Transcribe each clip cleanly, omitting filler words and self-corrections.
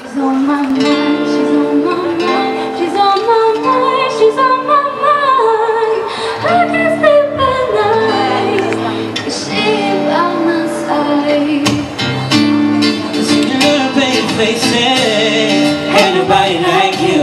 She's on my mind, she's on my mind, she's on my mind, she's on my mind. I can't sleep at night, 'cause she's by my side. Listen to her pretty faces, ain't nobody like you.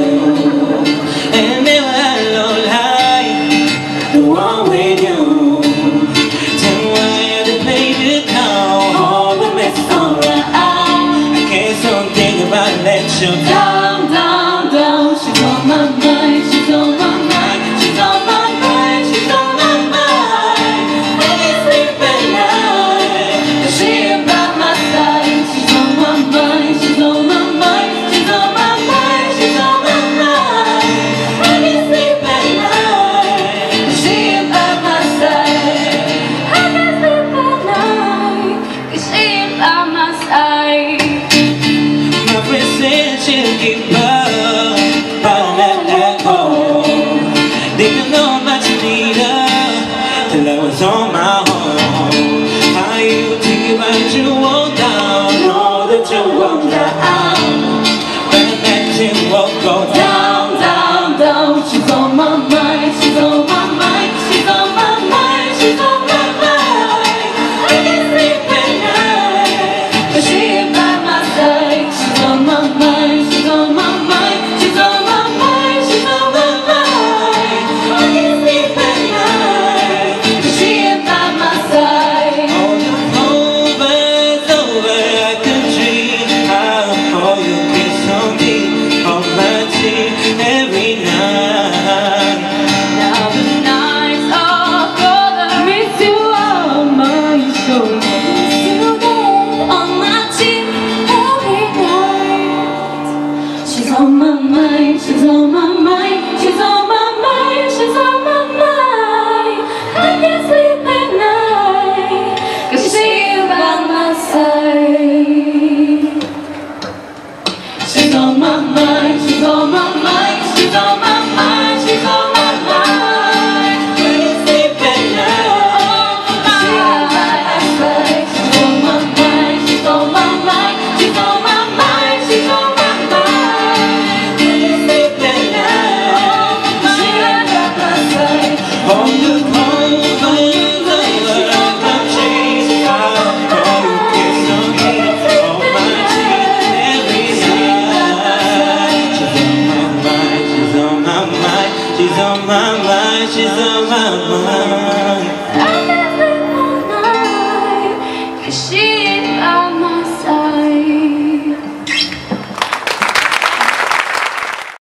And never had no life, the one with you. Tell me why I had to play the call, all the mess on the eye. I can't stop thinking about it, let you Down, down, down. She's on my mind, she's on my mind, she's on my mind, she's on my mind. I can't sleep at night, 'cause she's by my side. She's on my mind, she's on my mind, she's on my mind, she's on my mind. I can't sleep at night, 'cause she's by my side. I can't sleep at night, 'cause she's by my side. My friend said she'll keep up, but I let that go. Didn't know how much you need her till I was on my own. How you think about you walk down, know that you walk down, but that you won't go down, Down, down, she's on my mind, she's on my mind, she's on my mind, she's on my mind. I can't sleep at night, 'cause she's by my side. She's on my mind, she's on my mind, she's on my mind, she's on my mind. I can't sleep at night, 'cause she's by my side. It's over, I can dream how you kiss on me, on my cheek every night. Now the nights are gonna miss you on my shoulder, miss you there on my cheek every night. She's on my mind, she's on my mind, she's on my mind, she's on my mind. I can't sleep at night, 'cause she's by my side. She's on my mind, she's on my mind, she's on my mind, she's on my mind. Can't sleep at night. She's by my side. She's on my mind, she's on my mind, she's on my mind, she's on my mind. Can't sleep at night. She's by my side. On the cold winds over my cheek, how you kiss on me, on my cheek every night. She's on my mind, she's on my mind, she's on my mind. I can't sleep at night, 'cause she's by my